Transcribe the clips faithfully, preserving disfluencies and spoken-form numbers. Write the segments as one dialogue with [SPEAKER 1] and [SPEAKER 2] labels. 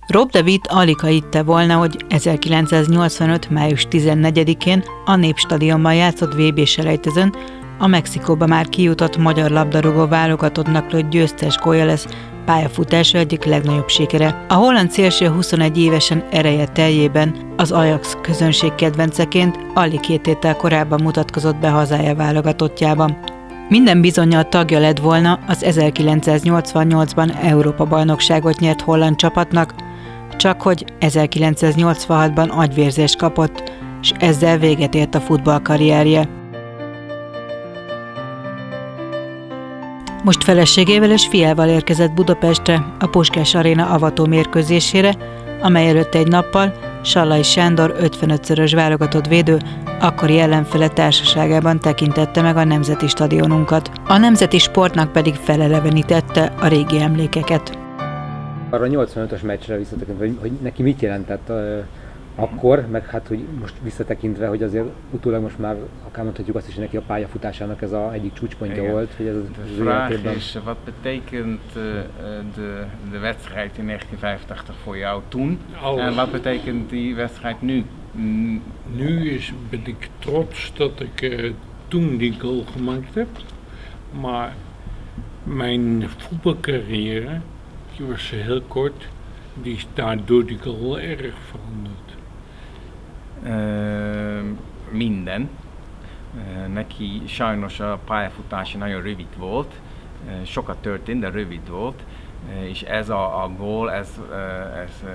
[SPEAKER 1] Rob de Witt alig ha hitte volna, hogy ezerkilencszáznyolcvanöt. május tizennegyedikén a Népstadionban játszott vé bé-selejtezőn a Mexikóba már kijutott magyar labdarúgó válogatottnak lőtt győztes gólja lesz pályafutása egyik legnagyobb sikere. A holland szélső huszonegy évesen ereje teljében az Ajax közönség kedvenceként alig két héttel korábban mutatkozott be hazája válogatottjában. Minden bizonnyal tagja lett volna az ezerkilencszáznyolcvannyolcban Európa-bajnokságot nyert holland csapatnak, csak hogy ezerkilencszáznyolcvanhatban agyvérzést kapott, és ezzel véget ért a futballkarrierje. Most feleségével és fiával érkezett Budapestre a Puskás Aréna avató mérkőzésére, amely előtt egy nappal Sallai Sándor ötvenötszörös válogatott védő akkori ellenfele társaságában tekintette meg a Nemzeti Stadionunkat. A Nemzeti Sportnak pedig felelevenítette a régi emlékeket.
[SPEAKER 2] Arra a nyolcvanötös meccsre visszatekintve, hogy, hogy neki mit jelentett uh, akkor, meg hát hogy most visszatekintve, hogy azért utólag most már akár mondhatjuk azt is, hogy neki a pályafutásának ez a egyik csúcspontja
[SPEAKER 3] Igen.
[SPEAKER 2] volt, hogy ez az,
[SPEAKER 3] az életében. Is, wat betekent uh, de, de wedstrijd in negentienvijfentachtig voor jou toen?
[SPEAKER 4] Alles.
[SPEAKER 3] En wat betekent die wedstrijd nu?
[SPEAKER 4] Nu is, ben ik trots dat ik uh, toen die goal gemaakt heb, maar mijn voetbalcarrière, die was heel kort, die is daardoor die goal erg veranderd.
[SPEAKER 3] Uh, minden. Uh, neki sajnos a pályafutása nagyon rövid volt, uh, sokat történt, de rövid volt, uh, és ez a, a gól, ez, uh, ez uh,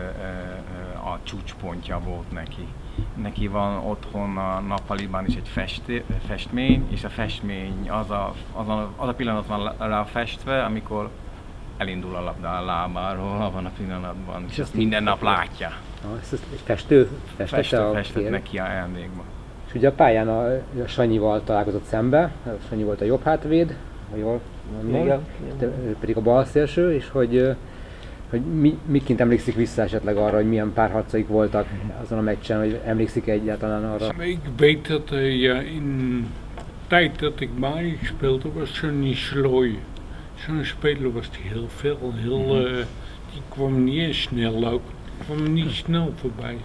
[SPEAKER 3] uh, a csúcspontja volt neki. Neki van otthon a nappaliban is egy festő, festmény, és a festmény az a, az a, az a pillanat van rá festve, amikor elindul a labda a lábáról abban a pillanatban, és ezt minden nap látja.
[SPEAKER 2] Ah, ezt egy festő festette
[SPEAKER 3] Festő
[SPEAKER 2] a
[SPEAKER 3] festett neki ajándékba.
[SPEAKER 2] És ugye a pályán a, a Sanyival találkozott szembe, a Sanyi volt a jobb hátvéd, ha jól mondom,
[SPEAKER 5] igen,
[SPEAKER 2] te, ő pedig a bal szélső, és hogy, hogy mi, miként emlékszik vissza esetleg arra, hogy milyen párharcaik voltak azon a meccsen, hogy emlékszik egyáltalán arra?
[SPEAKER 4] Ik weet dat uh, ja, in tijd dat ik bij Ajax speelde was Sonny Sloy. Zo'n speler was die heel veel, heel, uh, die kwam niet eens snel ook, kwam niet snel voorbij.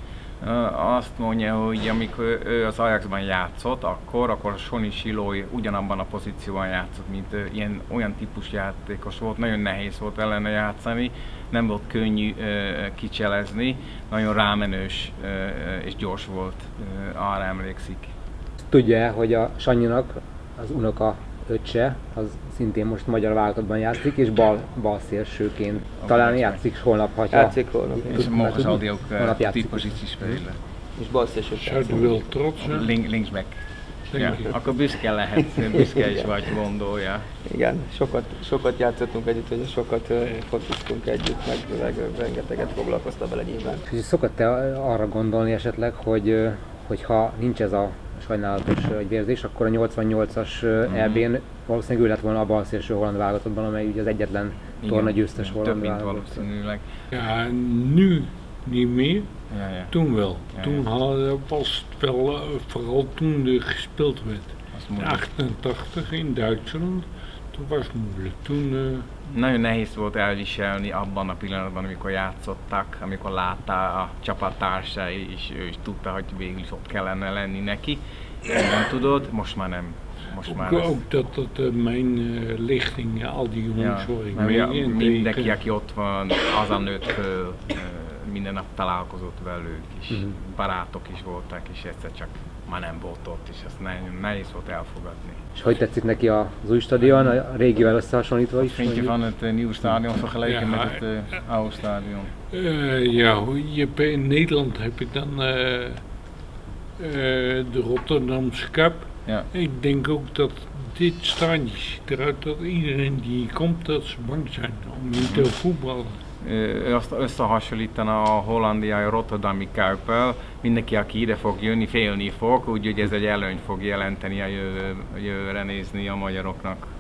[SPEAKER 3] Azt mondja, hogy amikor ő az Ajaxban játszott, akkor, akkor Sonny Silói ugyanabban a pozícióban játszott, mint ő, ilyen, olyan típus játékos volt, nagyon nehéz volt ellene játszani, nem volt könnyű uh, kicselezni, nagyon rámenős uh, és gyors volt, uh, arra emlékszik.
[SPEAKER 2] Tudja, hogy a Sanyinak az unoka öccse, az szintén most magyar válogatottban játszik, és bal, bal szélsőként. Talán játszik holnap, ha...
[SPEAKER 5] Játszik holnap.
[SPEAKER 3] És mogen zal die ook uh, die positie spelen.
[SPEAKER 5] És bal szélső.
[SPEAKER 4] Zouden wel trots zijn?
[SPEAKER 3] Link, linksback. Ja, akkor büszke lehet, büszke is vagy, gondolja.
[SPEAKER 5] Igen, sokat, sokat játszottunk együtt, és sokat uh, fociztunk együtt, meg, meg rengeteget foglalkoztam vele nyilván.
[SPEAKER 2] És szokott-e arra gondolni esetleg, hogy, hogy ha nincs ez a sajnálatos agyvérzés, akkor a nyolcvannyolcas mm-hmm. é bén valószínűleg ő lett volna a bal szélső holland válogatottban, amely ugye az egyetlen torna győztes holland válogatott.
[SPEAKER 4] Ja, nu niet meer.
[SPEAKER 3] Ja, ja.
[SPEAKER 4] Toen wel.
[SPEAKER 3] Ja,
[SPEAKER 4] toen
[SPEAKER 3] ja.
[SPEAKER 4] had, was het wel, uh, vooral toen er gespeeld werd. In achtentachtig in Duitsland, toen was het moeilijk. Toen, uh...
[SPEAKER 3] Nagyon nehéz volt elviselni abban a pillanatban, amikor játszottak, amikor látta a csapattársai, és ő is tudta, hogy végül is ott kellene lenni neki. Nem tudod, most már nem. Most már
[SPEAKER 4] ook, ook dat dat uh, mijn uh, lichting, al die jongens
[SPEAKER 3] ja,
[SPEAKER 4] hoor ik
[SPEAKER 3] ja,
[SPEAKER 4] mee.
[SPEAKER 3] mindenki, aki ott van, az a nőtt föl, uh, minden nap találkozott velük, és mm-hmm. barátok is voltak, és egyszer csak már nem volt ott, és ezt nagyon nehéz volt elfogadni.
[SPEAKER 2] És hogy tetszik neki az új stadion, a régivel összehasonlítva is?
[SPEAKER 3] Vind je van het uh, nieuwe stadion vergeleken ja, met het uh, oude stadion?
[SPEAKER 4] Uh, ja, je, in Nederland heb je dan uh, uh, de Rotterdamse Cup.
[SPEAKER 3] Ja.
[SPEAKER 4] Ik denk ook dat dit stadion ziet eruit dat iedereen die komt, dat ze bang zijn om in te voetballen.
[SPEAKER 3] Ő azt összehasonlítana a hollandiai Rotterdami Cuppel, mindenki, aki ide fog jönni, félni fog, úgyhogy ez egy előnyt fog jelenteni a jövő, jövőre nézni a magyaroknak.